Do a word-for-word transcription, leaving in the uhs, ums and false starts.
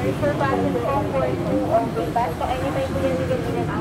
For passenger comfort, okay. Basta anytime po yan legal